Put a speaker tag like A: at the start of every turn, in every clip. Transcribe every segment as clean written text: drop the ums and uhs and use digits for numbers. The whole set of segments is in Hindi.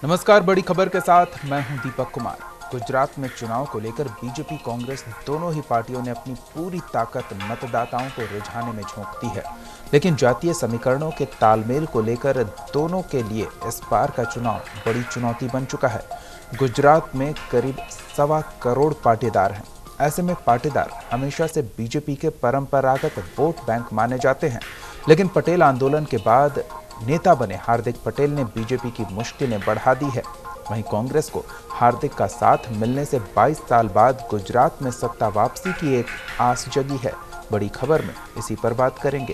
A: नमस्कार, बड़ी खबर के साथ मैं हूं दीपक कुमार। गुजरात में चुनाव को लेकर बीजेपी कांग्रेस दोनों ही पार्टियों ने अपनी पूरी ताकत मतदाताओं को रिझाने में झोंक दी है, लेकिन जातीय समीकरणों के तालमेल को लेकर दोनों के लिए इस बार का चुनाव बड़ी चुनौती बन चुका है। गुजरात में करीब 1.25 करोड़ पाटीदार हैं। ऐसे में पाटीदार हमेशा से बीजेपी के परंपरागत वोट बैंक माने जाते हैं, लेकिन पटेल आंदोलन के बाद नेता बने हार्दिक पटेल ने बीजेपी की मुश्किलें बढ़ा दी है। वहीं कांग्रेस को हार्दिक का साथ मिलने से 22 साल बाद गुजरात में सत्ता वापसी की एक आस जगी है। बड़ी खबर में इसी पर बात करेंगे।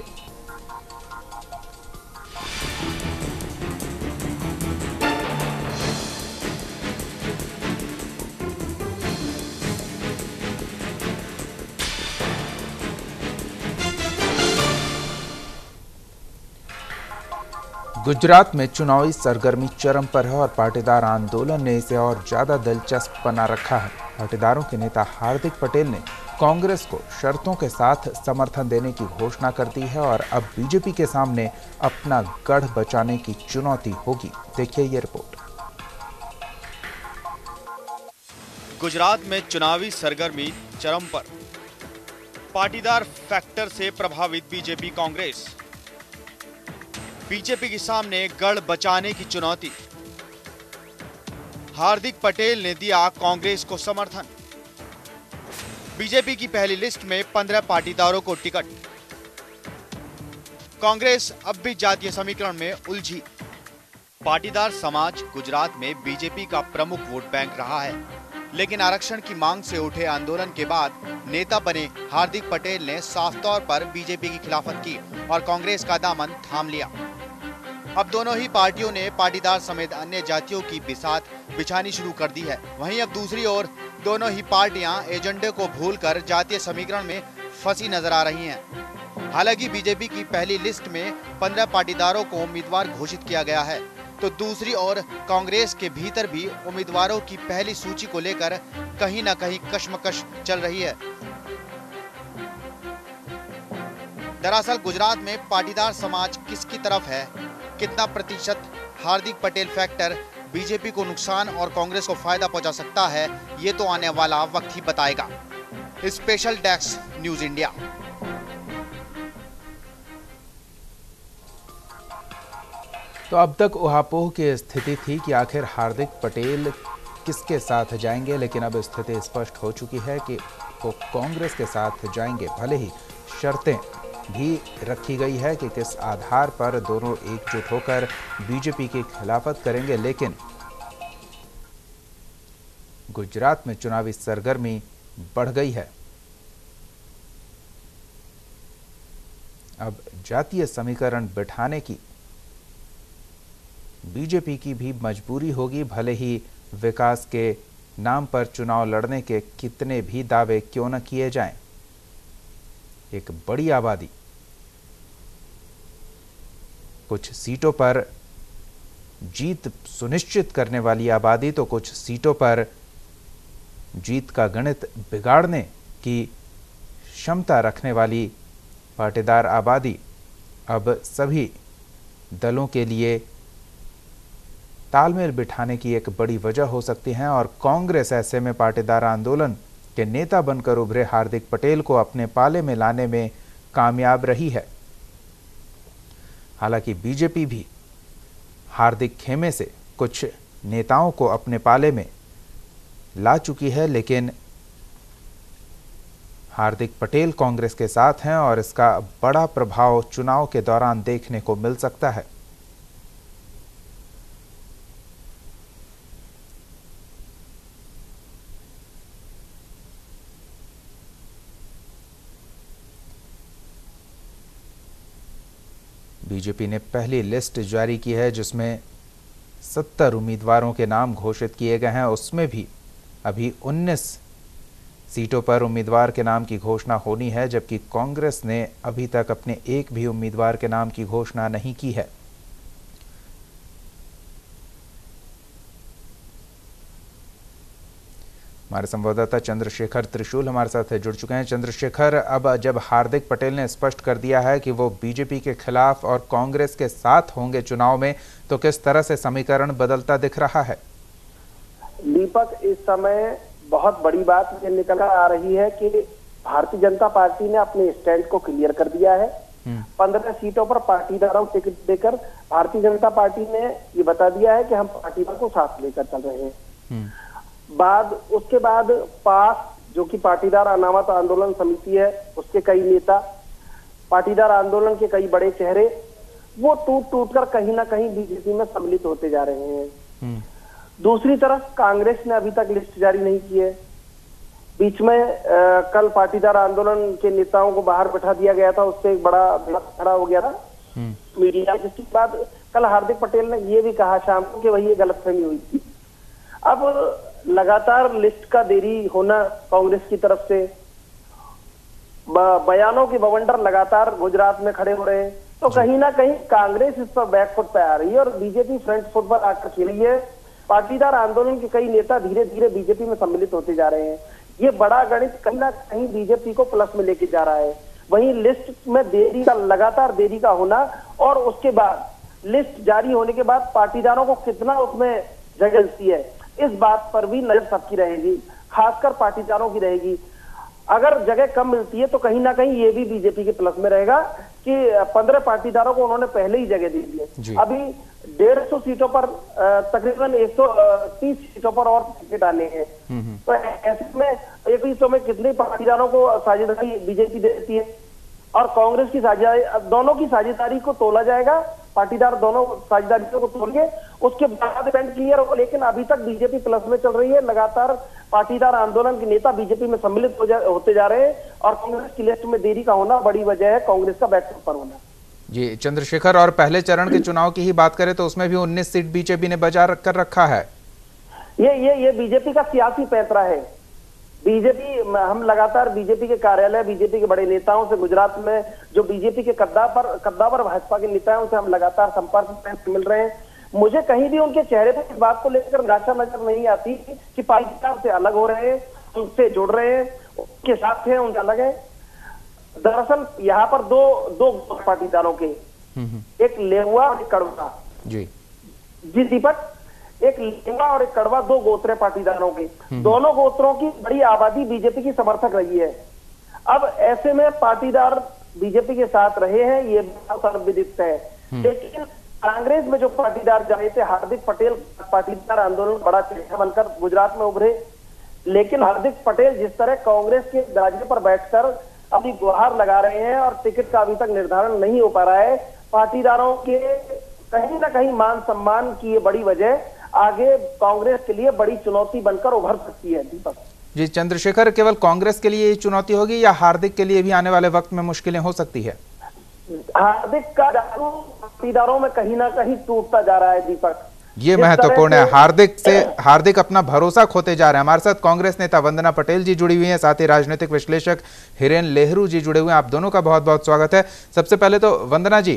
A: गुजरात में चुनावी सरगर्मी चरम पर है और पाटीदार आंदोलन ने इसे और ज्यादा दिलचस्प बना रखा है। पाटीदारों के नेता हार्दिक पटेल ने कांग्रेस को शर्तों के साथ समर्थन देने की घोषणा कर दी है और अब बीजेपी के सामने अपना गढ़ बचाने की चुनौती होगी। देखिए ये रिपोर्ट।
B: गुजरात में चुनावी सरगर्मी चरम पर। पाटीदार फैक्टर से प्रभावित बीजेपी कांग्रेस। बीजेपी के सामने गढ़ बचाने की चुनौती। हार्दिक पटेल ने दिया कांग्रेस को समर्थन। बीजेपी की पहली लिस्ट में 15 पाटीदारों को टिकट। कांग्रेस अब भी जातीय समीकरण में उलझी। पाटीदार समाज गुजरात में बीजेपी का प्रमुख वोट बैंक रहा है, लेकिन आरक्षण की मांग से उठे आंदोलन के बाद नेता बने हार्दिक पटेल ने साफ तौर पर बीजेपी की खिलाफत की और कांग्रेस का दामन थाम लिया। अब दोनों ही पार्टियों ने पाटीदार समेत अन्य जातियों की बिसात बिछानी शुरू कर दी है। वहीं अब दूसरी ओर दोनों ही पार्टियां एजेंडे को भूलकर जातीय समीकरण में फंसी नजर आ रही हैं। हालांकि बीजेपी की पहली लिस्ट में 15 पाटीदारों को उम्मीदवार घोषित किया गया है, तो दूसरी ओर कांग्रेस के भीतर भी उम्मीदवारों की पहली सूची को लेकर कहीं न कहीं कशमकश चल रही है। दरअसल गुजरात में पाटीदार समाज किसकी तरफ है, कितना प्रतिशत हार्दिक पटेल फैक्टर बीजेपी को नुकसान और कांग्रेस को फायदा पहुंचा सकता है, ये तो आने वाला वक्त ही बताएगा। Special desk news India.
A: तो अब तक उहापोह की स्थिति थी कि आखिर हार्दिक पटेल किसके साथ जाएंगे, लेकिन अब स्थिति स्पष्ट हो चुकी है कि वो कांग्रेस के साथ जाएंगे। भले ही शर्तें भी रखी गई है कि किस आधार पर दोनों एकजुट होकर बीजेपी की खिलाफत करेंगे, लेकिन गुजरात में चुनावी सरगर्मी बढ़ गई है। अब जातीय समीकरण बिठाने की बीजेपी की भी मजबूरी होगी, भले ही विकास के नाम पर चुनाव लड़ने के कितने भी दावे क्यों न किए जाएं। एक बड़ी आबादी, कुछ सीटों पर जीत सुनिश्चित करने वाली आबादी, तो कुछ सीटों पर जीत का गणित बिगाड़ने की क्षमता रखने वाली पाटीदार आबादी अब सभी दलों के लिए तालमेल बिठाने की एक बड़ी वजह हो सकती है और कांग्रेस ऐसे में पाटीदार आंदोलन के नेता बनकर उभरे हार्दिक पटेल को अपने पाले में लाने में कामयाब रही है। हालांकि बीजेपी भी हार्दिक खेमे से कुछ नेताओं को अपने पाले में ला चुकी है, लेकिन हार्दिक पटेल कांग्रेस के साथ हैं और इसका बड़ा प्रभाव चुनाव के दौरान देखने को मिल सकता है। बीजेपी ने पहली लिस्ट जारी की है जिसमें 70 उम्मीदवारों के नाम घोषित किए गए हैं। उसमें भी अभी 19 सीटों पर उम्मीदवार के नाम की घोषणा होनी है, जबकि कांग्रेस ने अभी तक अपने एक भी उम्मीदवार के नाम की घोषणा नहीं की है। हमारे संवाददाता चंद्रशेखर त्रिशूल हमारे साथ जुड़ चुके हैं। चंद्रशेखर, अब जब हार्दिक पटेल ने स्पष्ट कर दिया है कि वो बीजेपी के खिलाफ और कांग्रेस के साथ होंगे चुनाव में, तो किस तरह से समीकरण बदलता दिख रहा है?
C: दीपक, इस समय बहुत बड़ी बात ये निकल आ रही है कि भारतीय जनता पार्टी ने अपने स्टैंड को क्लियर कर दिया है। 15 सीटों पर पाटीदारों को टिकट देकर भारतीय जनता पार्टी ने ये बता दिया है कि हम पाटीदार को साथ लेकर चल रहे हैं। उसके बाद पास, जो कि पाटीदार अनामत आंदोलन समिति है, उसके कई नेता, पाटीदार आंदोलन के कई बड़े चेहरे, वो टूट टूट कर कहीं ना कहीं बीजेपी में सम्मिलित होते जा रहे हैं। दूसरी तरफ कांग्रेस ने अभी तक लिस्ट जारी नहीं की है। बीच में कल पाटीदार आंदोलन के नेताओं को बाहर बैठा दिया गया था, उससे एक बड़ा खड़ा हो गया था मीडिया। जिसके बाद कल हार्दिक पटेल ने ये भी कहा शाम को कि वही ये गलतफहमी हुई थी। अब लगातार लिस्ट का देरी होना कांग्रेस की तरफ से, बयानों के बवंडर लगातार गुजरात में खड़े हो रहे हैं, तो कहीं ना कहीं कांग्रेस इस पर बैकफुट पे आ रही है और बीजेपी फ्रंट फुट पर आकर खेल रही है। पाटीदार आंदोलन के कई नेता धीरे धीरे बीजेपी में सम्मिलित होते जा रहे हैं। ये बड़ा गणित कहीं ना कहीं बीजेपी को प्लस में लेके जा रहा है। वहीं लिस्ट में देरी का, लगातार देरी का होना और उसके बाद लिस्ट जारी होने के बाद पाटीदारों को कितना उसमें जगह मिलती है, इस बात पर भी नजर सबकी रहेगी, खासकर पाटीदारों की रहेगी। अगर जगह कम मिलती है तो कहीं ना कहीं ये भी बीजेपी के प्लस में रहेगा कि 15 पाटीदारों को उन्होंने पहले ही जगह दे दी है। अभी 150 सीटों पर तकरीबन 130 सीटों पर और टिकट आने हैं। तो ऐसे में 2100 में कितने पाटीदारों को साझेदारी बीजेपी देती है और कांग्रेस की साझेदारी, दोनों की साझेदारी को तोला जाएगा। पाटीदार दोनों साझेदारियों को तोलिए, उसके बाद पेंट क्लियर हो। लेकिन अभी तक बीजेपी प्लस में चल रही है। लगातार पाटीदार आंदोलन के नेता बीजेपी में सम्मिलित होते जा रहे हैं और कांग्रेस की लिस्ट में देरी का होना बड़ी वजह है कांग्रेस का बैकफुट पर होना।
A: जी चंद्रशेखर, और पहले चरण के चुनाव की ही बात करें तो उसमें भी 19 सीट बीजेपी ने बचा कर रखा है। ये बीजेपी का सियासी पैंतरा है। बीजेपी, हम लगातार बीजेपी के कार्यालय, बीजेपी के बड़े नेताओं से, गुजरात में जो बीजेपी के कद्दावर भाजपा के नेताओं से हम लगातार संपर्क में मिल रहे हैं। मुझे कहीं भी उनके चेहरे पर इस बात को लेकर निराशा नजर नहीं आती कि पाकिस्तान से अलग हो रहे हैं, उनसे जुड़ रहे हैं, उनके साथ हैं, उनसे अलग है। दरअसल यहाँ पर दो पाटीदारों के, एक लेहुआ और एक कड़वा। जी दीपक, एक लेहुआ और एक कड़वा, दो गोत्रे पाटीदारों के। दोनों गोत्रों की बड़ी आबादी बीजेपी की समर्थक रही है। अब ऐसे में पाटीदार बीजेपी के साथ रहे हैं, ये सर्वविदित है। लेकिन कांग्रेस में जो पाटीदार जा रहे थे, हार्दिक पटेल पाटीदार आंदोलन बड़ा चेहरा बनकर गुजरात में उभरे। लेकिन हार्दिक पटेल जिस तरह कांग्रेस के दरवाजे पर बैठकर अपनी गुहार लगा रहे हैं और टिकट का अभी तक निर्धारण नहीं हो पा रहा है, पाटीदारों के कहीं ना कहीं मान सम्मान की ये बड़ी वजह आगे कांग्रेस के लिए बड़ी चुनौती बनकर उभर सकती है। दीपक जी, चंद्रशेखर, केवल कांग्रेस के लिए ये चुनौती होगी या हार्दिक के लिए भी आने वाले वक्त में मुश्किलें हो सकती है?
C: हार्दिक का जादू पाटीदारों में कहीं ना कहीं टूटता जा रहा है। दीपक,
A: ये महत्वपूर्ण है। हार्दिक अपना भरोसा खोते जा रहे हैं। हमारे साथ कांग्रेस नेता वंदना पटेल जी जुड़ी हुई हैं, साथ ही राजनीतिक विश्लेषक हिरेन लेहरू जी जुड़े हुए हैं। आप दोनों का बहुत बहुत स्वागत है। सबसे पहले तो वंदना जी,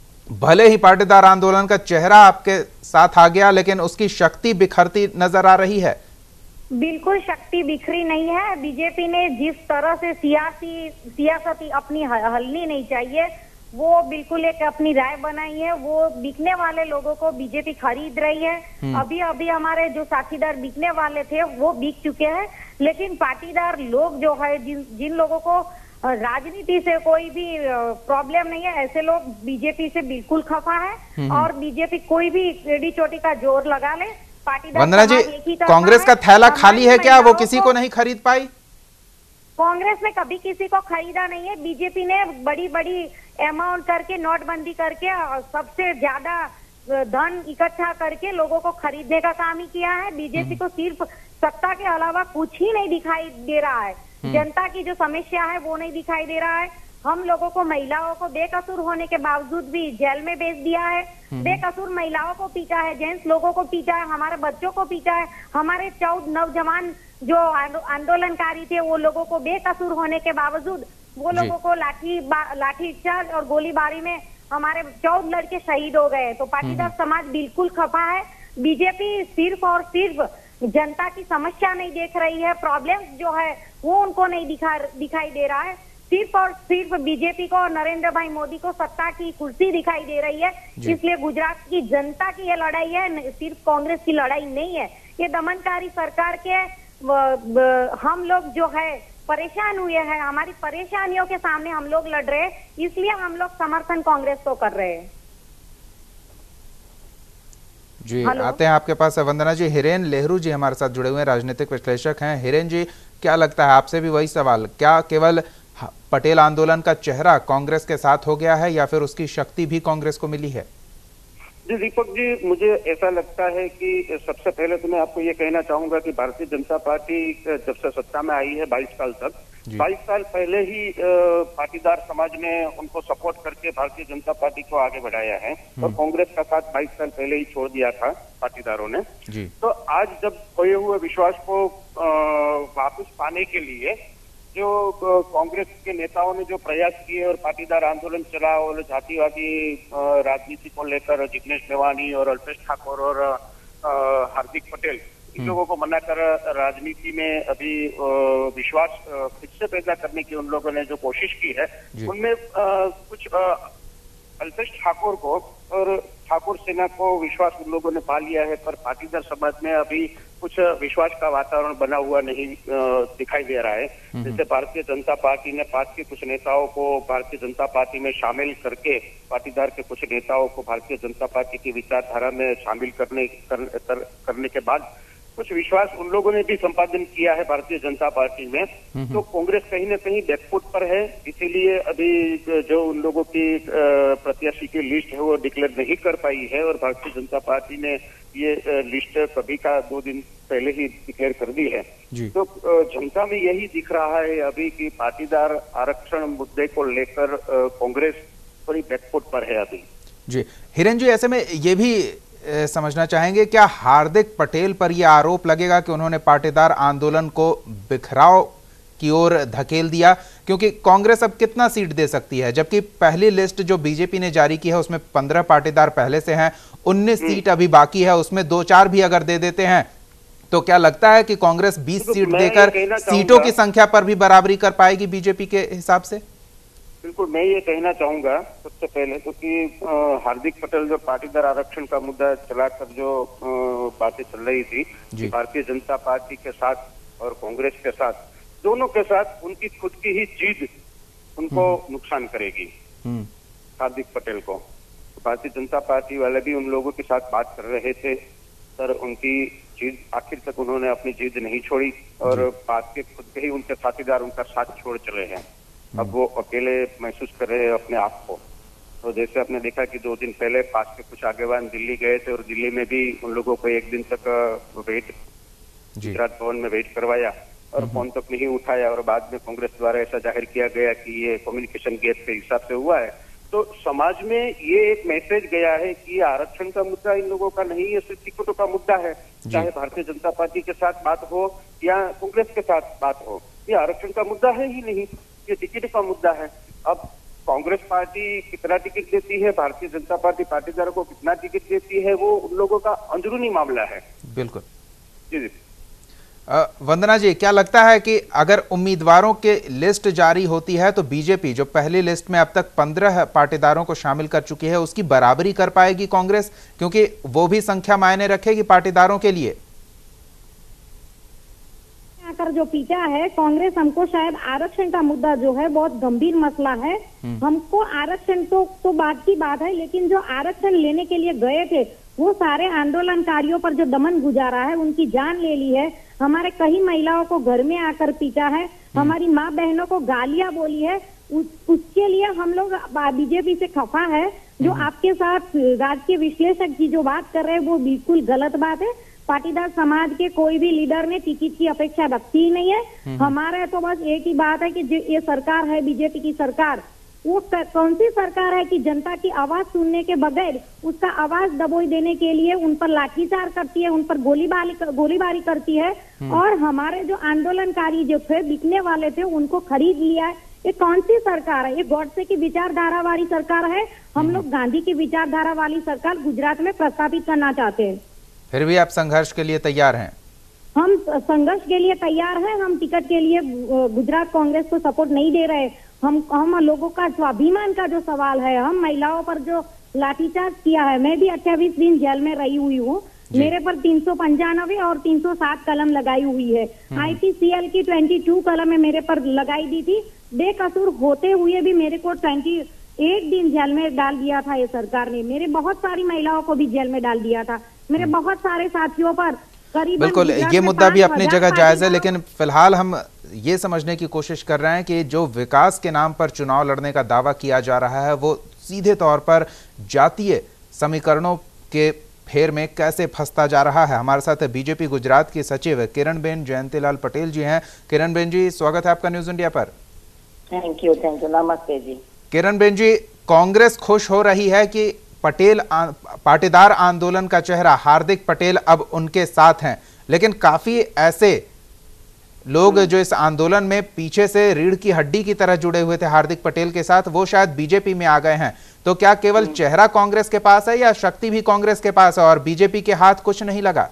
A: भले ही पाटीदार आंदोलन का चेहरा आपके साथ आ गया, लेकिन उसकी शक्ति बिखरती नजर आ रही है।
D: बिल्कुल शक्ति बिखरी नहीं है। बीजेपी ने जिस तरह से सियासती अपनी हलनी नहीं चाहिए, वो बिल्कुल एक अपनी राय बनाई है। वो बिकने वाले लोगों को बीजेपी खरीद रही है। अभी अभी हमारे जो साथीदार बिकने वाले थे वो बिक चुके हैं, लेकिन पाटीदार लोग जो है, जिन लोगों को राजनीति से कोई भी प्रॉब्लम नहीं है, ऐसे लोग बीजेपी से बिल्कुल खफा है। और बीजेपी कोई भी एड़ी चोटी का जोर लगा ले, पाटीदार
A: वंदना जी, कांग्रेस का थैला खाली है क्या? वो किसी को नहीं खरीद पाई?
D: कांग्रेस ने कभी किसी को खरीदा नहीं है। बीजेपी ने बड़ी बड़ी अमाउंट करके, नोटबंदी करके, सबसे ज्यादा धन इकट्ठा करके लोगों को खरीदने का काम ही किया है। बीजेपी को सिर्फ सत्ता के अलावा कुछ ही नहीं दिखाई दे रहा है। जनता की जो समस्या है वो नहीं दिखाई दे रहा है। हम लोगों को, महिलाओं को बेकसूर होने के बावजूद भी जेल में भेज दिया है। बेकसूर महिलाओं को पीटा है, जेंट्स लोगों को पीटा है, हमारे बच्चों को पीटा है। हमारे 14 नौजवान जो आंदोलनकारी थे, वो लोगों को बेकसूर होने के बावजूद वो लोगों को लाठीचार्ज और गोलीबारी में हमारे 14 लड़के शहीद हो गए। तो पाटीदार समाज बिल्कुल खफा है। बीजेपी सिर्फ और सिर्फ जनता की समस्या नहीं देख रही है, प्रॉब्लम्स जो है वो उनको नहीं दिखाई दे रहा है। सिर्फ और सिर्फ बीजेपी को और नरेंद्र भाई मोदी को सत्ता की कुर्सी दिखाई दे रही है। इसलिए गुजरात की जनता की ये लड़ाई है, सिर्फ कांग्रेस की लड़ाई नहीं है। ये दमनकारी सरकार के हम लोग जो है परेशान हुए हैं, हमारी परेशानियों के सामने हम लोग लड़ रहे हैं, इसलिए हम लोग समर्थन कांग्रेस को कर रहे हैं।
A: जी आते हैं आपके पास वंदना जी। हिरेन लेहरू जी हमारे साथ जुड़े हुए हैं, राजनीतिक विश्लेषक हैं। हिरेन जी, क्या लगता है, आपसे भी वही सवाल, क्या केवल पटेल आंदोलन का चेहरा कांग्रेस के साथ हो गया है या फिर उसकी शक्ति भी कांग्रेस को मिली है?
E: जी दीपक जी, मुझे ऐसा लगता है कि सबसे पहले तो मैं आपको ये कहना चाहूंगा कि भारतीय जनता पार्टी जब से सत्ता में आई है 22 साल तक, 22 साल पहले ही पाटीदार समाज ने उनको सपोर्ट करके भारतीय जनता पार्टी को आगे बढ़ाया है और कांग्रेस का साथ 22 साल पहले ही छोड़ दिया था पाटीदारों ने। तो आज जब खोए हुए विश्वास को वापस पाने के लिए जो कांग्रेस के नेताओं ने जो प्रयास किए और पाटीदार आंदोलन चला और जातिवादी राजनीति को लेकर जिग्नेश मेवानी और अल्पेश ठाकुर और हार्दिक पटेल, इन लोगों को मना कर राजनीति में अभी विश्वास फिर से पैदा करने की उन लोगों ने जो कोशिश की है, उनमें कुछ अल्पेश ठाकुर को और ठाकुर सेना को विश्वास उन लोगों ने पा लिया है, पर पाटीदार समाज में अभी कुछ विश्वास का वातावरण बना हुआ नहीं दिखाई दे रहा है। जैसे भारतीय जनता पार्टी ने पार्टी के कुछ नेताओं को भारतीय जनता पार्टी में शामिल करके पाटीदार के कुछ नेताओं को भारतीय जनता पार्टी की विचारधारा में शामिल करने के बाद कुछ विश्वास उन लोगों ने भी संपादन किया है भारतीय जनता पार्टी में। तो कांग्रेस कहीं न कहीं बैकफुट पर है, इसीलिए अभी जो उन लोगों की प्रत्याशी की लिस्ट है वो डिक्लेयर नहीं कर पाई है और भारतीय जनता पार्टी ने ये लिस्ट कभी का 2 दिन पहले ही डिक्लेयर कर दी है। तो जनता में यही दिख रहा है अभी कि पाटीदार आरक्षण मुद्दे को लेकर कांग्रेस थोड़ी बैकफुट पर है अभी।
A: जी हिरेन जी, ऐसे में ये भी समझना चाहेंगे, क्या हार्दिक पटेल पर यह आरोप लगेगा कि उन्होंने पाटीदार आंदोलन को बिखराव की ओर धकेल दिया? क्योंकि कांग्रेस अब कितना सीट दे सकती है, जबकि पहली लिस्ट जो बीजेपी ने जारी की है उसमें 15 पाटीदार पहले से हैं, 19 सीट अभी बाकी है, उसमें 2-4 भी अगर दे देते हैं तो क्या लगता है कि कांग्रेस 20 सीट देकर सीटों की संख्या पर भी बराबरी कर पाएगी बीजेपी के हिसाब से?
E: बिल्कुल, मैं ये कहना चाहूंगा सबसे पहले तो कि हार्दिक पटेल जो पाटीदार आरक्षण का मुद्दा चलाकर जो बातें चल रही थी भारतीय जनता पार्टी के साथ और कांग्रेस के साथ, दोनों के साथ उनकी खुद की ही जीत उनको नुकसान करेगी। हार्दिक पटेल को भारतीय जनता पार्टी वाले भी उन लोगों के साथ बात कर रहे थे, पर उनकी जीत आखिर तक उन्होंने अपनी जीत नहीं छोड़ी और बात के खुद के ही उनके साथीदार उनका साथ छोड़ चले हैं। अब वो अकेले महसूस कर रहे हैं अपने आप को। तो जैसे आपने देखा कि 2 दिन पहले पास के कुछ आगेवान दिल्ली गए थे और दिल्ली में भी उन लोगों को 1 दिन तक वेट गुजरात भवन में वेट करवाया और फोन तक नहीं उठाया और बाद में कांग्रेस द्वारा ऐसा जाहिर किया गया कि ये कम्युनिकेशन गैप के हिसाब से हुआ है। तो समाज में ये एक मैसेज गया है कि आरक्षण का मुद्दा इन लोगों का नहीं है, सिर्फ टिकटों का मुद्दा है। चाहे भारतीय जनता पार्टी के साथ बात हो या कांग्रेस के साथ बात हो, ये आरक्षण का मुद्दा है ही नहीं, ये टिकट का मुद्दा है। अब कांग्रेस पार्टी कितना टिकट देती है, भारतीय जनता पार्टी पाटीदारों को कितना टिकट देती है, वो उन लोगों का अंदरूनी मामला है।
A: बिल्कुल
E: जी।
A: वंदना जी, क्या लगता है कि अगर उम्मीदवारों के लिस्ट जारी होती है तो बीजेपी जो पहली लिस्ट में अब तक 15 पाटीदारों को शामिल कर चुकी है उसकी बराबरी कर पाएगी कांग्रेस, क्योंकि वो भी संख्या मायने रखेगी पाटीदारों के लिए?
D: आकर जो पीटा है कांग्रेस, हमको शायद आरक्षण का मुद्दा जो है बहुत गंभीर मसला है। हमको आरक्षण तो बात की बात है, लेकिन जो आरक्षण लेने के लिए गए थे वो सारे आंदोलनकारियों पर जो दमन गुजारा है, उनकी जान ले ली है, हमारे कई महिलाओं को घर में आकर पीटा है, हमारी माँ बहनों को गालियां बोली है। उसके लिए हम लोग बीजेपी से खफा है। जो आपके साथ राजकीय विश्लेषक जी जो बात कर रहे हैं वो बिल्कुल गलत बात है। पाटीदार समाज के कोई भी लीडर ने टिकट की अपेक्षा रखती ही नहीं है। हमारे तो बस एक ही बात है कि ये सरकार है बीजेपी की सरकार, वो कौन सी सरकार है कि जनता की आवाज सुनने के बगैर उसका आवाज दबोई देने के लिए उन पर लाठीचार्ज करती है, उन पर गोलीबारी करती है और हमारे जो आंदोलनकारी जो थे, बिकने वाले थे, उनको खरीद लिया है। ये कौन सी सरकार है? ये गॉडसे की विचारधारा वाली सरकार है। हम लोग गांधी की विचारधारा वाली सरकार गुजरात में प्रस्थापित करना चाहते हैं।
A: फिर भी आप संघर्ष के लिए तैयार हैं?
D: हम संघर्ष के लिए तैयार हैं। हम टिकट के लिए गुजरात कांग्रेस को सपोर्ट नहीं दे रहे। हम लोगों का स्वाभिमान का जो सवाल है, हम महिलाओं पर जो लाठीचार्ज किया है, मैं भी 28 दिन जेल में रही हुई हूँ। मेरे पर 395 और 307 कलम लगाई हुई है। IPCL की 22 कलम मेरे पर लगाई दी थी। बेकसूर होते हुए भी मेरे को 28 दिन जेल में डाल दिया था ये सरकार ने। मेरे बहुत सारी महिलाओं को भी जेल में डाल दिया था। मेरे बहुत सारे साथियों पर
A: बिल्कुल, ये मुद्दा भी अपनी जगह जायज है, लेकिन फिलहाल हम ये समझने की कोशिश कर रहे हैं कि जो विकास के नाम पर चुनाव लड़ने का दावा किया जा रहा है वो सीधे तौर पर जातीय समीकरणों के फेर में कैसे फंसता जा रहा है। हमारे साथ बीजेपी गुजरात की सचिव किरणबेन जयंतीलाल पटेल जी हैं। किरणबेन जी, स्वागत है आपका न्यूज इंडिया पर।
F: थैंक यू, नमस्ते जी।
A: किरणबेन जी, कांग्रेस खुश हो रही है कि पाटीदार आंदोलन का चेहरा हार्दिक पटेल अब उनके साथ हैं, लेकिन काफी ऐसे लोग जो इस आंदोलन में पीछे से रीढ़ की हड्डी की तरह जुड़े हुए थे हार्दिक पटेल के साथ, वो शायद बीजेपी में आ गए हैं। तो क्या केवल चेहरा कांग्रेस के पास है या शक्ति भी कांग्रेस के पास है और बीजेपी के हाथ कुछ नहीं लगा?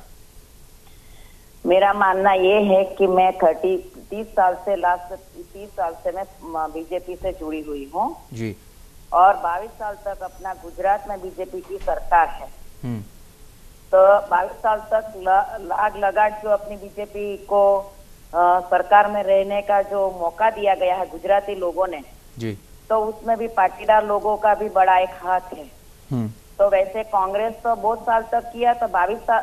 F: मेरा मानना ये है कि मैं 30 साल से मैं बीजेपी से जुड़ी हुई हूँ
A: जी,
F: और 22 साल तक अपना गुजरात में बीजेपी की सरकार है। तो 22 साल तक लाग लगाट जो अपनी बीजेपी को सरकार में रहने का जो मौका दिया गया है गुजराती लोगों ने
A: जी,
F: तो उसमें भी पाटीदार लोगों का भी बड़ा एक हाथ है। तो वैसे कांग्रेस तो बहुत साल तक किया, तो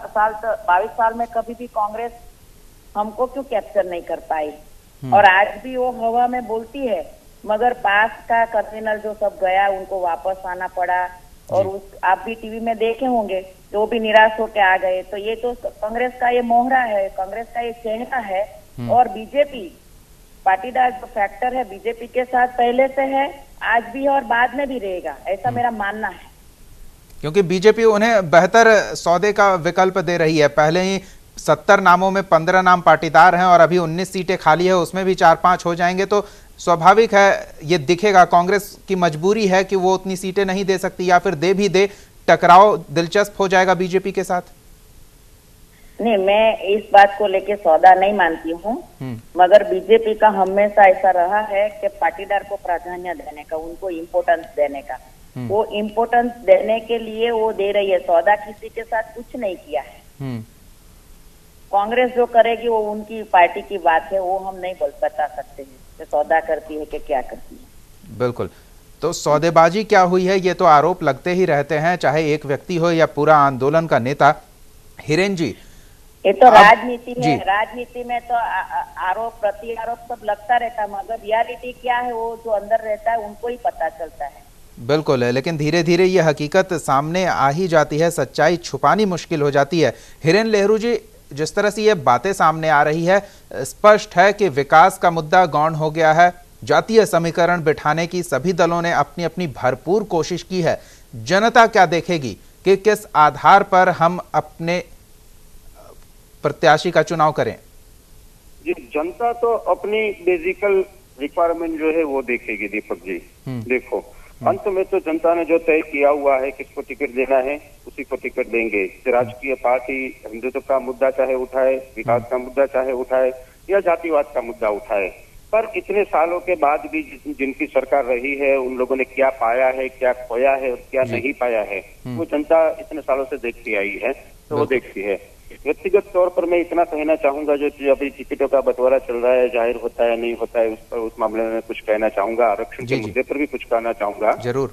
F: 22 साल में कभी भी कांग्रेस हमको क्यों कैप्चर नहीं कर पाई? और आज भी वो हवा में बोलती है, मगर पास का कन्वीनर जो सब गया उनको वापस आना पड़ा। और आप भी टीवी में देखे होंगे, जो भी निराश होकर आ गए। तो ये तो कांग्रेस का ये मोहरा है, कांग्रेस का ये चेहरा है। और बीजेपी पाटीदार जो फैक्टर है बीजेपी के साथ पहले से है, आज भी और बाद में भी रहेगा, ऐसा मेरा मानना है।
A: क्योंकि बीजेपी उन्हें बेहतर सौदे का विकल्प दे रही है। पहले ही 70 नामों में 15 नाम पाटीदार हैं और अभी 19 सीटें खाली है, उसमें भी 4-5 हो जाएंगे। तो स्वाभाविक है ये दिखेगा, कांग्रेस की मजबूरी है कि वो उतनी सीटें नहीं दे सकती, या फिर दे भी दे, टकराव दिलचस्प हो जाएगा बीजेपी के साथ।
F: नहीं, मैं इस बात को लेके सौदा नहीं मानती हूँ, मगर बीजेपी का हमेशा ऐसा रहा है कि पाटीदार को प्राधान्य देने का, उनको इम्पोर्टेंस देने का। वो इम्पोर्टेंस देने के लिए वो दे रही है। सौदा किसी के साथ कुछ नहीं किया है। कांग्रेस जो करेगी वो उनकी पार्टी की बात है, वो हम नहीं बता सकते हैं कि सौदा करती है कि क्या करती है।
A: बिल्कुल, तो सौदेबाजी क्या हुई है ये तो आरोप लगते ही रहते हैं, चाहे एक व्यक्ति हो या पूरा आंदोलन का नेता। हिरेन जी,
F: ये तो राजनीति है, राजनीति में तो आरोप प्रति आरोप सब लगता रहता है, मगर रियलिटी क्या है वो जो अंदर रहता है उनको ही पता चलता है।
A: बिल्कुल है, लेकिन धीरे धीरे ये हकीकत सामने आ ही जाती है, सच्चाई छुपानी मुश्किल हो जाती है। हिरेन लेहरू जी, जिस तरह से ये बातें सामने आ रही है, स्पष्ट है कि विकास का मुद्दा गौण हो गया है। जातीय समीकरण बिठाने की सभी दलों ने अपनी अपनी भरपूर कोशिश की है। जनता क्या देखेगी कि किस आधार पर हम अपने प्रत्याशी का चुनाव करें?
E: जी, जनता तो अपनी बेसिकल रिक्वायरमेंट जो है वो देखेगी दीपक जी। देखो, अंत में तो जनता ने जो तय किया हुआ है किसको टिकट देना है उसी को टिकट देंगे। राजकीय पार्टी हिंदुत्व का मुद्दा चाहे उठाए, विकास का मुद्दा चाहे उठाए, या जातिवाद का मुद्दा उठाए, पर इतने सालों के बाद भी जिनकी सरकार रही है उन लोगों ने क्या पाया है, क्या खोया है और क्या नहीं पाया है, वो जनता इतने सालों से देखती आई है, तो वो देखती है। व्यक्तिगत तौर पर मैं इतना कहना चाहूंगा, जो अभी टिकटों का बंटवारा चल रहा है, जाहिर होता है नहीं होता है, उस पर उस मामले में कुछ कहना चाहूंगा। आरक्षण के मुद्दे पर भी कुछ कहना चाहूंगा
A: जरूर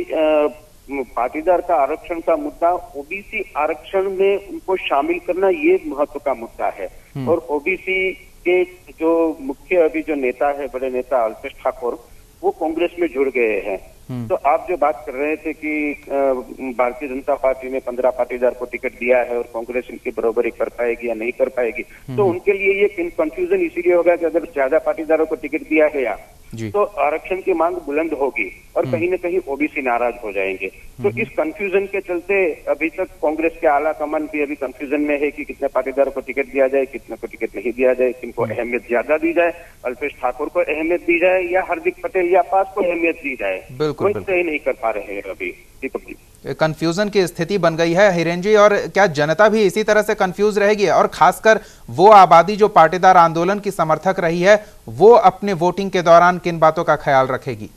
E: कि पाटीदार का आरक्षण का मुद्दा, ओबीसी आरक्षण में उनको शामिल करना ये महत्व का मुद्दा है। और ओबीसी के जो मुख्य अभी जो नेता है, बड़े नेता अल्पेश ठाकुर, वो कांग्रेस में जुड़ गए हैं। तो आप जो बात कर रहे थे कि भारतीय जनता पार्टी ने 15 पाटीदार को टिकट दिया है और कांग्रेस इनकी बराबरी कर पाएगी या नहीं कर पाएगी, तो उनके लिए ये कंफ्यूजन इसीलिए होगा कि अगर ज्यादा पाटीदारों को टिकट दिया गया तो आरक्षण की मांग बुलंद होगी और कहीं न कहीं ओबीसी नाराज हो जाएंगे। तो इस कंफ्यूजन के चलते अभी तक कांग्रेस के आला कमान भी अभी कंफ्यूजन में है कि कितने पाटीदारों को टिकट दिया जाए, कितने को टिकट नहीं दिया जाए, किनको अहमियत ज्यादा दी जाए, अल्पेश ठाकुर को अहमियत दी जाए या हार्दिक पटेल या पास को अहमियत दी जाए, कोई तय नहीं कर पा रहे हैं अभी। दीपक जी,
A: कंफ्यूजन की स्थिति बन गई है हिरेन जी, और क्या जनता भी इसी तरह से कंफ्यूज रहेगी, और खासकर वो आबादी जो पाटीदार आंदोलन की समर्थक रही है वो अपने वोटिंग के दौरान किन बातों का ख्याल रखेगी?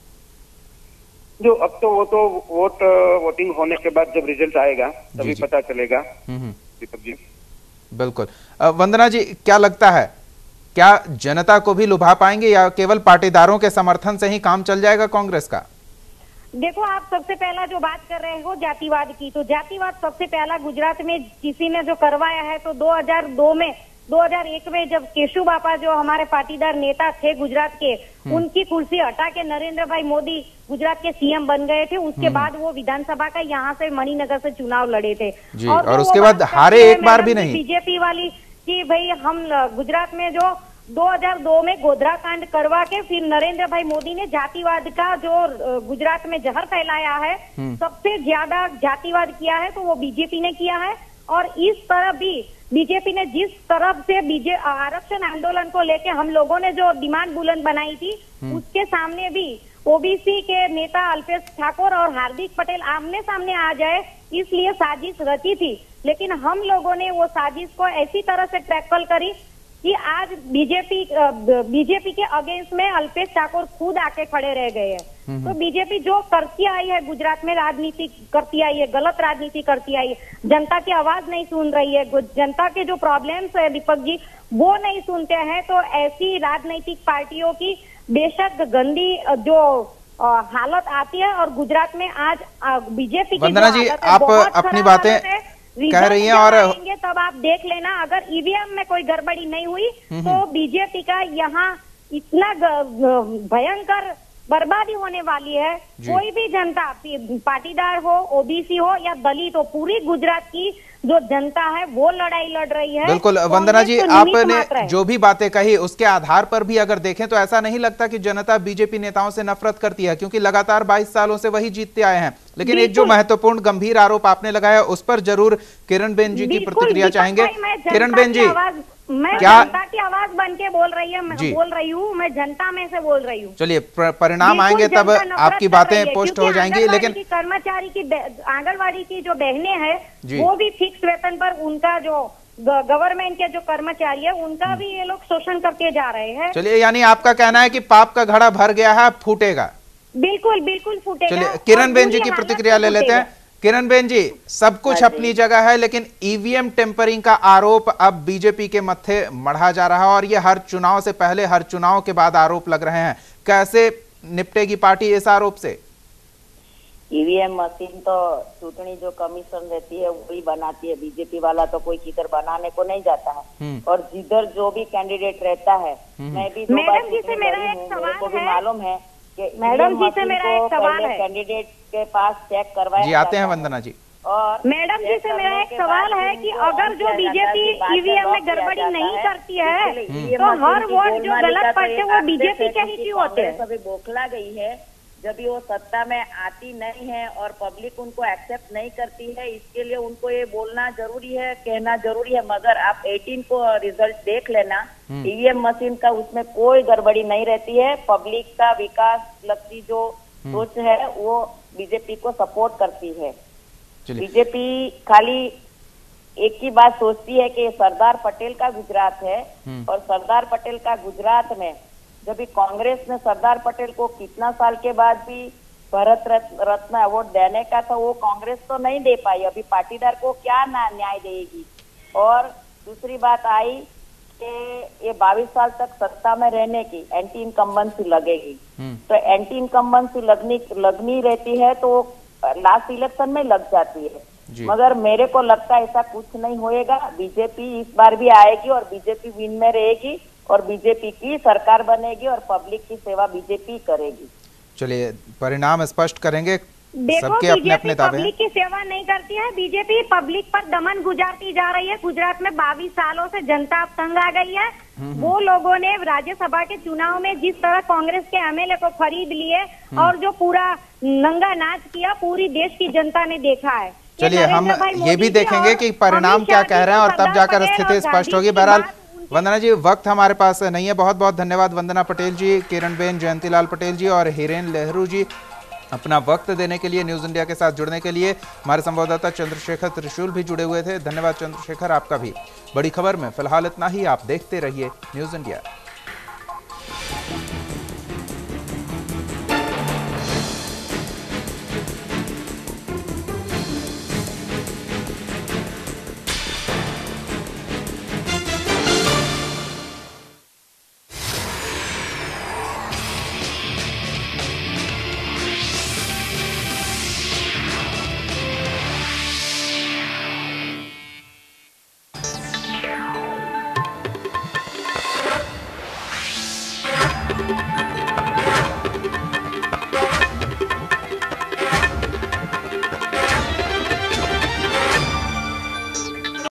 E: जो अब तो वो तो वोटिंग होने के बाद जब रिजल्ट आएगा तभी पता चलेगा दीपक जी।
A: बिल्कुल। वंदना जी, क्या लगता है, क्या जनता को भी लुभा पाएंगे या केवल पाटीदारों के समर्थन से ही काम चल जाएगा कांग्रेस का?
D: देखो, आप सबसे पहला जो बात कर रहे हो जातिवाद की, तो जातिवाद सबसे पहला गुजरात में किसी ने जो करवाया है तो 2001 में जब केशु बापा जो हमारे पाटीदार नेता थे गुजरात के, उनकी कुर्सी हटा के नरेंद्र भाई मोदी गुजरात के सीएम बन गए थे। उसके बाद वो विधानसभा का यहाँ से मणिनगर से चुनाव लड़े थे
A: और उसके बाद हारे एक बार भी नहीं।
D: बीजेपी वाली कि भाई हम गुजरात में जो 2002 में गोधरा कांड करवा के फिर नरेंद्र भाई मोदी ने जातिवाद का जो गुजरात में जहर फैलाया है, सबसे ज्यादा जातिवाद किया है तो वो बीजेपी ने किया है। और इस तरह भी बीजेपी ने जिस तरफ से आरक्षण आंदोलन को लेके हम लोगों ने जो डिमांड बुलंद बनाई थी, उसके सामने भी ओबीसी के नेता अल्पेश ठाकुर और हार्दिक पटेल आमने सामने आ जाए, इसलिए साजिश रची थी। लेकिन हम लोगों ने वो साजिश को ऐसी तरह से टैकल करी कि आज बीजेपी के अगेंस्ट में अल्पेश ठाकुर खुद आके खड़े रह गए हैं। तो बीजेपी जो करती आई है गुजरात में, राजनीति करती आई है, गलत राजनीति करती आई है, जनता की आवाज नहीं सुन रही है, जनता के जो प्रॉब्लम्स है दीपक जी वो नहीं सुनते हैं। तो ऐसी राजनीतिक पार्टियों की बेशक गंदी जो हालत आती है, और गुजरात में आज बीजेपी की
A: वंदना जी, आप अपनी बातें कह रही हैं और
D: तब आप देख लेना, अगर ईवीएम में कोई गड़बड़ी नहीं हुई तो बीजेपी का यहाँ इतना भयंकर बर्बादी होने वाली है। कोई भी जनता, पाटीदार हो, ओबीसी हो या दलित हो, पूरी गुजरात की जो जनता है वो लड़ाई लड़ रही है।
A: बिल्कुल वंदना जी, आपने जो भी बातें कही उसके आधार पर भी अगर देखें तो ऐसा नहीं लगता कि जनता बीजेपी नेताओं से नफरत करती है, क्योंकि लगातार 22 सालों से वही जीतते आए हैं। लेकिन एक जो महत्वपूर्ण गंभीर आरोप आपने लगाया उस पर जरूर किरण बेन जी की प्रतिक्रिया चाहेंगे। किरण बेन जी,
D: मैं
A: क्या
D: जनता की आवाज बन के बोल रही हूँ, मैं जनता में से बोल रही हूँ।
A: चलिए, परिणाम आएंगे तब आपकी बातें पोस्ट हो जाएंगी। लेकिन
D: कर्मचारी की आंगनबाड़ी की जो बहनें हैं वो भी फिक्स वेतन पर, उनका जो गवर्नमेंट के जो कर्मचारी है उनका भी ये लोग शोषण करके जा रहे हैं।
A: चलिए, यानी आपका कहना है कि पाप का घड़ा भर गया है, फूटेगा।
D: बिल्कुल बिल्कुल फूटेगा।
A: चलिए, किरण बेन जी की प्रतिक्रिया ले लेते हैं। किरण बेन जी, सब कुछ अपनी जगह है, लेकिन ईवीएम टेम्परिंग का आरोप अब बीजेपी के मत्थे मढ़ा जा रहा है और ये हर चुनाव से पहले, हर चुनाव के बाद आरोप लग रहे हैं। कैसे निपटेगी पार्टी इस आरोप से?
F: ईवीएम मशीन तो चुनाव जो कमीशन रहती है वही बनाती है, बीजेपी वाला तो कोई किधर बनाने को नहीं जाता है। और जिधर जो भी कैंडिडेट रहता है, मैं भी
D: मैडम जी से मेरा एक सवाल है,
F: मालूम है कि
D: मैडम जी से मेरा एक सवाल है,
F: कैंडिडेट के पास चेक करवाया
A: जी, आते हैं वंदना जी।
F: और
D: मैडम जी से मेरा एक सवाल है कि अगर जो बीजेपी ईवीएम में गड़बड़ी नहीं करती है तो हर वोट जो गलत पड़ते वो बीजेपी के ही क्यों होते हैं?
F: अभी बौखला गई है जब भी वो सत्ता में आती नहीं है और पब्लिक उनको एक्सेप्ट नहीं करती है। इसके लिए उनको ये बोलना जरूरी है, कहना जरूरी है। मगर आप 18 को रिजल्ट देख लेना, ईवीएम मशीन का उसमें कोई गड़बड़ी नहीं रहती है। पब्लिक का विकास लगती जो सोच है वो बीजेपी को सपोर्ट करती है। बीजेपी खाली एक ही बात सोचती है कि सरदार पटेल का गुजरात है, और सरदार पटेल का गुजरात में जब भी कांग्रेस ने सरदार पटेल को कितना साल के बाद भी भारत रत्न अवार्ड देने का था, वो कांग्रेस तो नहीं दे पाई। अभी पाटीदार को क्या न्याय देगी? और दूसरी बात आई कि ये 22 साल तक सत्ता में रहने की एंटी इनकम्बेंसी लगेगी, तो एंटी इनकम्बेंसी लगनी रहती है तो लास्ट इलेक्शन में लग जाती है। मगर मेरे को लगता है ऐसा कुछ नहीं होएगा। बीजेपी इस बार भी आएगी और बीजेपी विन में रहेगी और बीजेपी की सरकार बनेगी और पब्लिक की सेवा बीजेपी करेगी।
A: चलिए, परिणाम स्पष्ट करेंगे।
D: देखो,
A: सबके अपने अपने दावे हैं।
D: पब्लिक की सेवा नहीं करती है बीजेपी, पब्लिक पर दमन गुजारती जा रही है। गुजरात में 22 सालों से जनता अब तंग आ गई है। वो लोगों ने राज्यसभा के चुनाव में जिस तरह कांग्रेस के एमएलए को खरीद लिए और जो पूरा नंगा नाच किया, पूरी देश की जनता ने देखा है।
A: चलिए, हम ये भी देखेंगे कि परिणाम क्या कह रहे हैं और तब जाकर स्थिति स्पष्ट होगी। बहरहाल वंदना जी, वक्त हमारे पास नहीं है। बहुत बहुत धन्यवाद वंदना पटेल जी, किरण बेन, जयंतीलाल पटेल जी और हिरेन लहरू जी। अपना वक्त देने के लिए, न्यूज इंडिया के साथ जुड़ने के लिए हमारे संवाददाता चंद्रशेखर त्रिशूल भी जुड़े हुए थे। धन्यवाद चंद्रशेखर, आपका भी। बड़ी खबर में फिलहाल इतना ही। आप देखते रहिए न्यूज इंडिया।